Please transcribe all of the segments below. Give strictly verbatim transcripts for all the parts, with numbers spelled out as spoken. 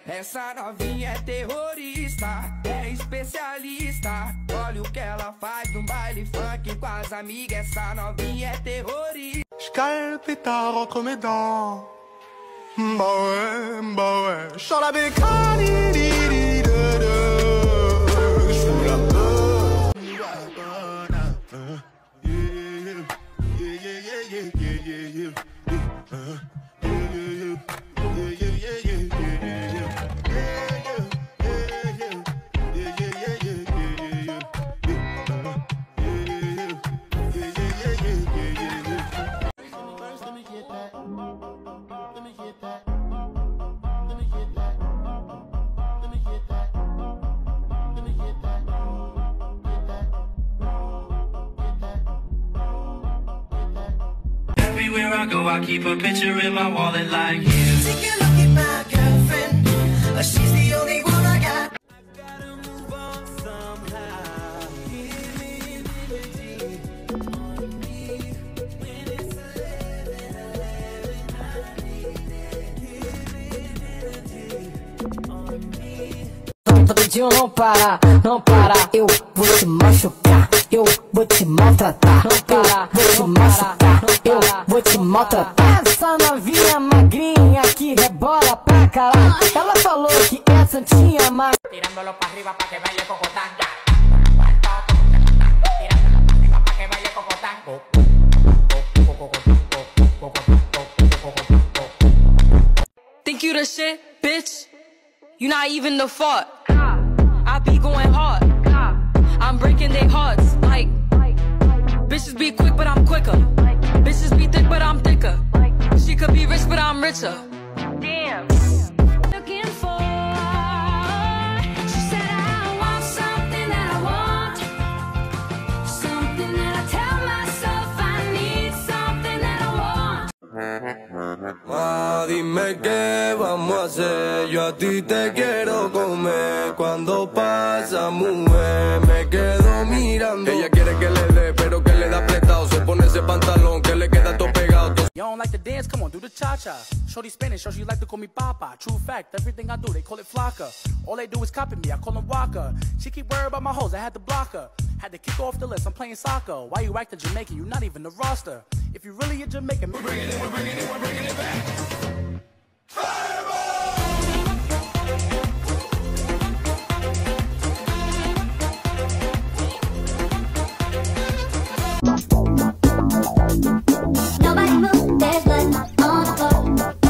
Essa novinha é terrorista, é especialista. Olha o que ela faz no baile funk com as amigas. Essa novinha é terrorista. Scalpita entre mes dents. Bah ouais, bah ouais. J'sens la bécane, di di de de. J'fous la peur. Yeah, yeah, yeah, yeah, yeah, yeah, yeah, yeah. Everywhere I go, I keep a picture in my wallet like you. Take a look at my girlfriend, uh, she's the only one I got. I gotta move on somehow. Give me liberty on me. When it's eleven, eleven, I need it. Give me liberty on me. Todo dia não para, não para. Eu vou te machucar, eu vou te maltratar. Não para, vou te machucar, eu vou te maltratar. Essa novinha magrinha que rebola pra caralho. Ela falou que é santinha, mas tirándolo pa' arriba pa' que baile cocotán. Tirándolo pa' arriba pa' que baile cocotán. Think you the shit, bitch? You not even the fault. I be going hard. I'm breaking their hearts. Like, bitches be quick, but I'm quicker. Bitches be thick, but I'm thicker. She could be rich, but I'm richer. Damn. Looking for. She said I want something that I want. Something that I tell myself I need. Something that I want. Ah, dime qué vamos a hacer. Yo a ti te quiero comer. Cuando pasa, mujer, me quedo mirando. Ella quiere que le dé, pero que le da apretado. Se pone ese pantalón que le queda todo pegado. You don't like to dance? Come on, do the cha-cha. Shorty Spanish, so she like to call me Papa. True fact, everything I do, they call it Flocka. All they do is copy me, I call them Waka. She keep worried about my hoes, I had to block her. Had to kick off the list, I'm playing soccer. Why you acting Jamaican? You not even the roster. If you really a Jamaican, we're bringing it, we're bringing it, we're bringing it back. Nobody move, there's blood on the floor.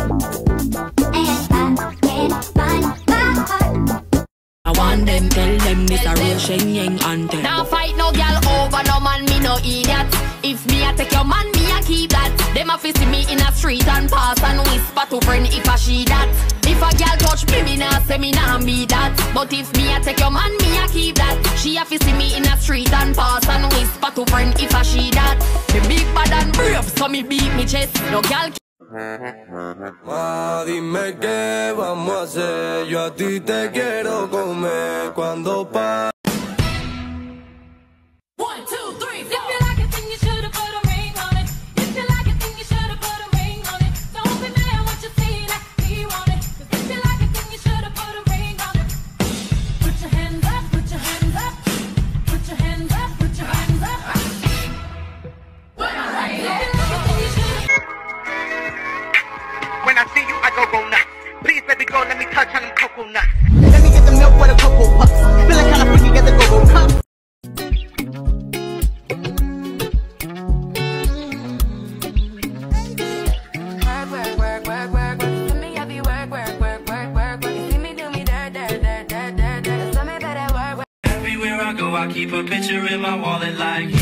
And I can't find my heart. I want them, tell them this a real Shenyang anthem. Now fight no girl over no man, me no idiot. If me I take your man, me I keep that. Them a fi see me in a street and pass and whisper to friend if I she that. If a girl touch me, me nah say me nah be that. But if me I take your man, me I keep that. She a fi see me in a street and pass and whisper to friend if I she that. Me big bad and brave, so me beat me chest. No girl. Ah, dime qué vamos a hacer. Yo a ti te quiero comer. Cuando pasa. One, two, three, four. If you like it, then you should've put a ring on it. If you like it, then you should've put a ring on it. Don't be mad what you see that we want it. If you like it, then you should've put a ring on it. Put your hands up, put your hands up. Put your hands up, put your hands up. When I like it, if you like it, then you should've. When I see you, I go go nuts. Please, baby girl, let me touch on them coconuts. Let me get the milk with a cocoa puffs. Feeling kinda freaky, get the go-go cup. Everywhere I go, I keep a picture in my wallet like you.